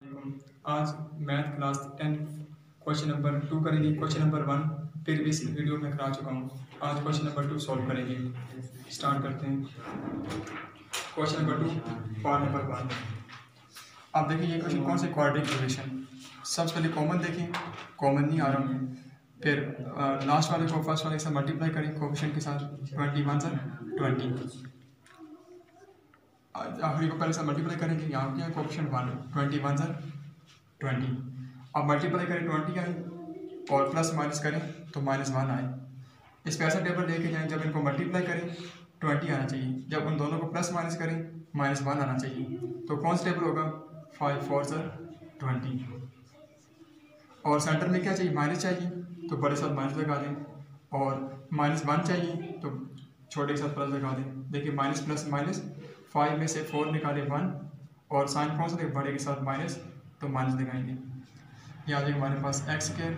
आज math class 10 question number 2 करेंगे। Question number 1 फिर इस वीडियो में करा चुका हूँ। आज क्वेश्चन नंबर 2 सॉल्व करेंगे। स्टार्ट करते हैं। Question number 2 part number 1। आप देखिए ये क्वेश्चन कौन से क्वाड्रेटिक इक्वेशन। सबसे पहले कॉमन देखें, कॉमन नहीं आ रहा हूँ। फिर लास्ट वाले को फर्स्ट वाले के साथ मल्टीप्लाई करें कोएफिशिएंट के साथ। 21 से 20 आखिरी को पहले से मल्टीप्लाई करेंगे। यहाँ क्या है कोएफिशिएंट 1, 21 से 20। अब मल्टीप्लाई करें 20 आए और प्लस माइनस करें तो -1 आए। इस पे ऐसा टेबल लेके जाएं जब इनको मल्टीप्लाई करें 20 आना चाहिए, जब उन दोनों को प्लस माइनस करें -1 आना चाहिए। तो कौन सा टेबल होगा? 5 4 से 20। और सेंटर में क्या चाहिए? माइनस चाहिए, तो बड़े साथ माइनस लगा दें। और -1 चाहिए तो छोटे के साथ प्लस लगा दें। देखिए माइनस प्लस माइनस, 5 में से 4 निकाले 1 और साइन कौन सा दें? बड़े के साथ माइनस, तो माइनस लगाएंगे। ये आ जाएगा हमारे पास x square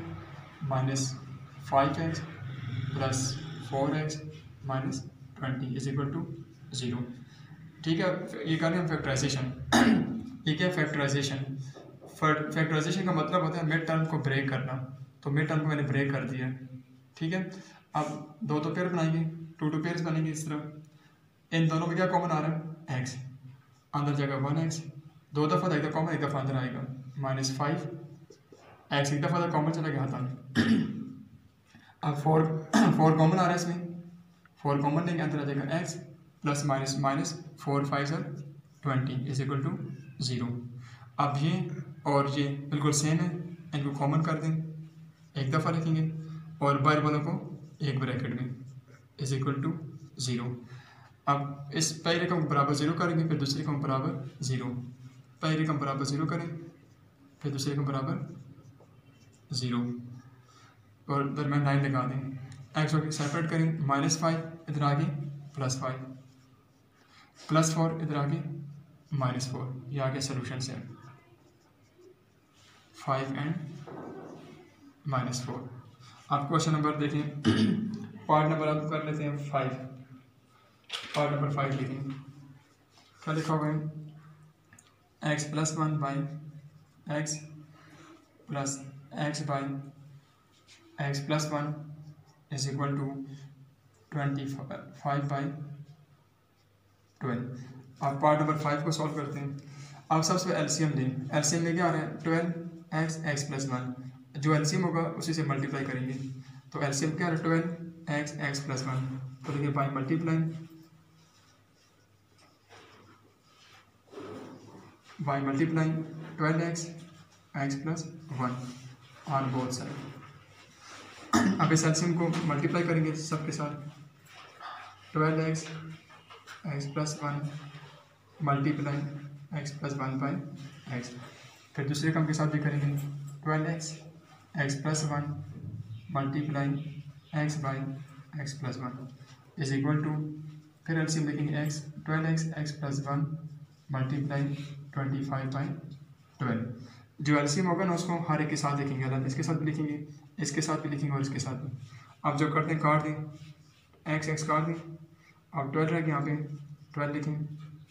-5x plus 4x minus 20 is equal to 0। ठीक है, ये करें हम फैक्टराइजेशन। ये क्या है? फैक्टराइजेशन। फैक्टराइजेशन का मतलब होता है मिड टर्म को ब्रेक करना। तो मिड टर्म को मैंने ब्रेक कर दिया। ठीक है, अब दो पेयर बनाएंगे, 2 पेयर्स बनेंगे इस तरह। इन दोनों में क्या कॉमन आ रहा है? x अंदर जाएगा 1x, दो दफ़ा एक कॉमन, एक दफ़ा अंदर आएगा -5 x, एक दफ़ा कॉमन चला गया हाथ में। अब 4 कॉमन आ रहा है इसमें, 4 कॉमन लेंगे, अंदर आ जाएगा x प्लस माइनस माइनस 4 5 से 20 इज इक्वल टू 0। अब ये और ये बिल्कुल सेम है, इनको कॉमन कर दें, एक दफ़ा लिखेंगे और बाहर वालों को एक ब्रैकेट में इज इक्वल टू 0। अब इस पहले रकम को बराबर 0 करेंगे, फिर दूसरी रकम बराबर 0। पहली रकम बराबर 0 करें, फिर दूसरी रकम बराबर 0 और दरम्यान लाइन लगा दें। एक्स को सेपरेट करें, -5 इधर आगे +5 +4 इधर आगे -4। ये आगे सोल्यूशन से 5 एंड -4। आप क्वेश्चन नंबर देखें, पार्ट नंबर आप कर लेते हैं 5। पार्ट नंबर 5 लिखें। क्या लिखा हुआ है? x + 1 by x plus x by x + 1 is equal to 25 by 12। अब पार्ट नंबर 5 को सॉल्व करते हैं। अब सबसे एलसीएम लें। एलसीएम में क्या आ रहा है? 12x + 1। जो एलसीएम होगा उसी से मल्टीप्लाई करेंगे। तो एलसीएम क्या है? 12x + 1। तो देखिए by multiply 12x + 1 on both side. अब इस एलसीएम को मल्टीप्लाई करेंगे सबके साथ। 12x + 1 multiply x + 1 by x। फिर दूसरे कम के साथ भी करेंगे 12x + 1 multiply x by x + 1 is equal to, फिर एलसीएम लिखेंगे 12x + 1 मल्टीप्लाई 25 बाई 12। जो एलसीएम होगा ना उसको हर एक के साथ लिखेंगे, अलग इसके साथ भी लिखेंगे, इसके साथ भी लिखेंगे और इसके साथ भी। अब जो करते हैं काट दें, x काट दें। अब 12 रह गया, यहाँ पे 12 लिखेंगे।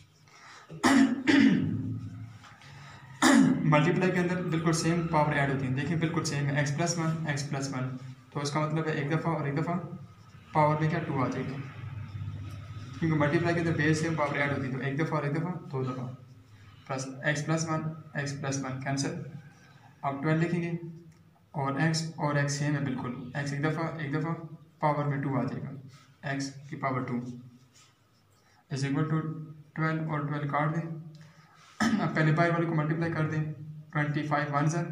मल्टीप्लाई के अंदर बिल्कुल सेम पावर ऐड होती है। देखिए बिल्कुल सेम है, x + 1 तो इसका मतलब है एक दफ़ा और एक दफ़ा पावर में क्या 2 आ जाएगी, क्योंकि मल्टीप्लाई के अंदर बेस सेम पावर ऐड होती है। तो एक दफ़ा और एक दफ़ा, 2 दफ़ा प्लस x + 1 कैंसिल। अब 12 लिखेंगे और x सेम है बिल्कुल। x एक दफ़ा पावर में 2 आ जाएगा, x की पावर 2 इज इक्वल टू 12 और 12 काट दें। अब पहले बाहर वाले को मल्टीप्लाई कर दें। 25 1 से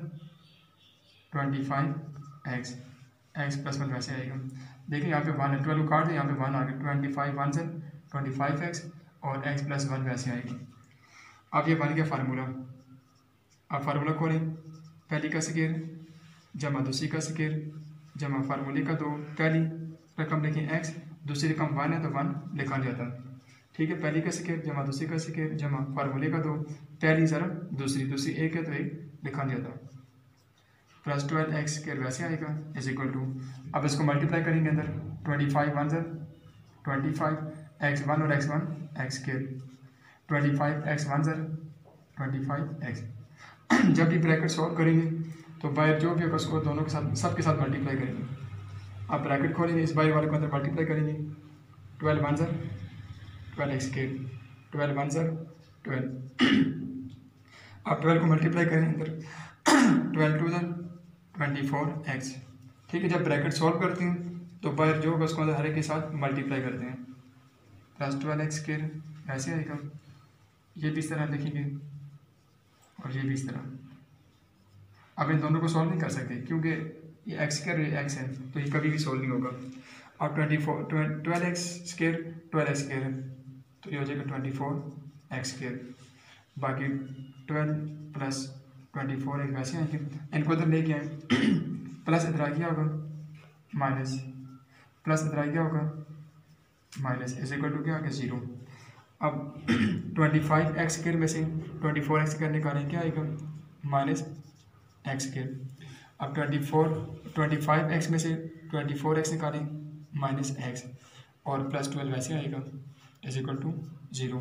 25x + 1 वैसे आएगा। देखिए यहाँ पे 1 है, 12 काट दें, यहाँ पे 1 आ गया। 25 1 से 25x और x + 1 वैसे आएगा। अब ये बन गया फार्मूला। अब फार्मूला खोलें, पहली का स्क्वायर जमा दूसरी का स्क्वायर जमा फार्मूले का 2। पहली रकम लिखें x, दूसरी रकम 1 है तो 1 लिखा जाता है। ठीक है, पहली का स्क्वायर जमा दूसरी का स्क्वायर जमा फार्मूले का 2। पहली ज़रब दूसरी 1 है तो 1 लिखा जाता है। प्लस 12x² वैसे आएगा इज इक्वल टू, अब इसको मल्टीप्लाई करेंगे अंदर। 25 1 से 25 x1 और x1 x², 25 x1 से 25x। जब भी ब्रैकेट सॉल्व करेंगे तो बाहर जो भी होगा उसको दोनों के साथ सबके साथ मल्टीप्लाई करेंगे। आप ब्रैकेट खोलेंगे, इस बाहर वाले को अंदर मल्टीप्लाई करेंगे, 12 1 12 एक्स स्क्वायर, 12 1 12। आप 12 को मल्टीप्लाई करें अंदर, 12 2 24 एक्स। ठीक है, जब ब्रैकेट सॉल्व करते हैं तो बाहर जो होगा उसको अंदर हर एक के साथ मल्टीप्लाई करते हैं, प्लस 12 एक्स स्क्वायर ऐसे आएगा। ये भी इस तरह लिखेंगे और ये भी इस तरह। अब इन दोनों को सॉल्व नहीं कर सकते क्योंकि ये एक्स स्क्वायर एक्स है, तो ये कभी भी सॉल्व नहीं होगा। और 12 एक्स स्क्वायर 12 एक्स स्क्वायर है, तो ये हो जाएगा 24 एक्स स्क्वायर। बाकी 12 प्लस 24 एक वैसे आएंगे, इनको इधर लेके आए, प्लस इधर आ गया होगा माइनस, प्लस इधर आ गया होगा माइनस, इज इक्वल टू क्या आ गया 0। अब 25 एक्स स्क्वायर में से 24 एक्स स्क्वायर निकालें, क्या आएगा माइनस एक्स स्क्वायर। अब 25 एक्स में से 24 एक्स निकालें, माइनस एक्स, और प्लस 12 वैसे आएगा इज इक्वल टू 0।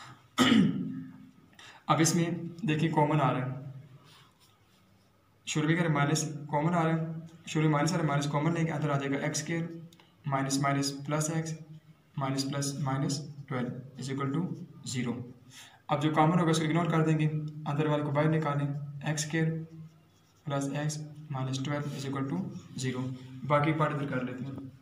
अब इसमें देखिए कॉमन आ रहा है, शुरू भी करें माइनस, कॉमन आ रहा है, शुरू माइनस आ रहा है, माइनस कॉमन लेके अंदर आ जाएगा x square, minus minus plus x, minus plus minus 12 is equal to 0। अब जो कॉमन होगा उसको इग्नोर कर देंगे, अंदर वाले को बाहर निकालें, x square plus x minus 12 is equal to 0। बाकी पार्ट इधर कर लेते हैं।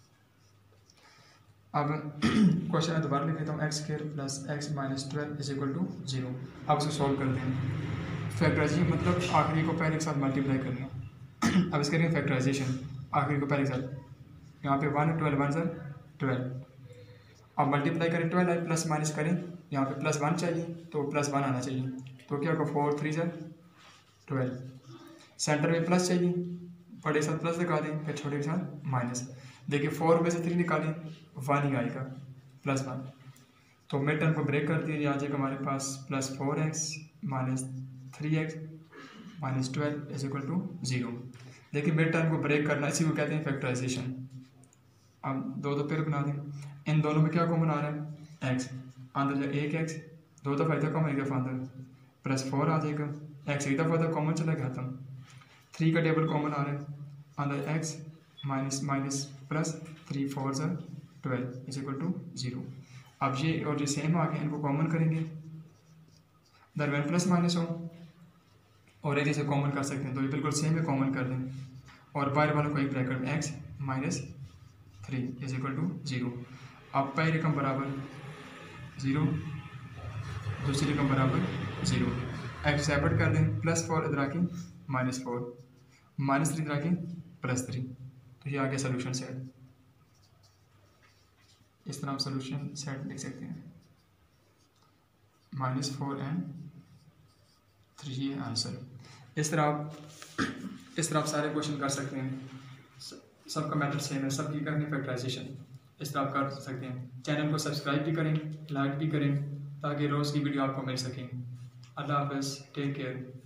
अब क्वेश्चन मैं दोबारा लिख लेता हूँ, x square plus x minus 12 is equal to 0। अब उसको सॉल्व करते हैं। फैक्टराइजेशन मतलब आखिरी को पहले के साथ मल्टीप्लाई करना। अब इसके लिए फैक्टराइजेशन, आखिरी को पहले के साथ, यहाँ पे 1 12 1 12। अब मल्टीप्लाई करें, 12 प्लस माइनस करें, यहाँ पे प्लस 1 चाहिए तो प्लस 1 आना चाहिए, तो क्या होगा 4 3 12। सेंटर में प्लस चाहिए, बड़े के साथ प्लस लगा दें, फिर छोटे के साथ माइनस। देखिए 4 में से 3 निकालें, 1 ही आएगा प्लस 1, तो मिड टर्म को ब्रेक कर दिए, आ जाएगा हमारे पास plus 4x minus 3x minus 12 is equal to 0। देखिए मिड टर्म को ब्रेक करना, इसी को कहते हैं फैक्टराइजेशन। अब दो पेयर बना दें, इन दोनों में क्या कॉमन आ रहा है x, अंदर जो 1x 2 दफ़ा इधर कॉमन, एक दफ़ा अंदर, प्लस 4 आ जाएगा, x एक दफ़ा इधर कॉमन चला गया खत्म, 3 का टेबल कॉमन आ रहा है, अंदर x minus minus plus 3 4 12 is equal to 0। अब ये और ये सेम आ गए, इनको कॉमन करेंगे, दरम्यान प्लस माइनस हो और एक जैसे कॉमन कर सकते हैं, तो ये बिल्कुल सेम है, कॉमन कर दें, और बाहर वालों को एक ब्रैकेट में x minus 3 is equal to 0। अब पहली रकम बराबर 0, दूसरी रकम बराबर 0, x सेपरेट कर दें, प्लस 4 इधर आके माइनस 4, माइनस 3 इधर आके प्लस 3, तो ये आ गया सोल्यूशन सेट। इस तरह आप सोल्यूशन सेट लिख सकते हैं, -4 and 3 ये आंसर। इस तरह आप सारे क्वेश्चन कर सकते हैं, सबका मेथड सेम है, सबकी करनी फैक्टराइजेशन, इस तरह आप कर सकते हैं। चैनल को सब्सक्राइब भी करें, लाइक भी करें, ताकि रोज़ की वीडियो आपको मिल सकें। अल्लाह हाफ़िज़, टेक केयर।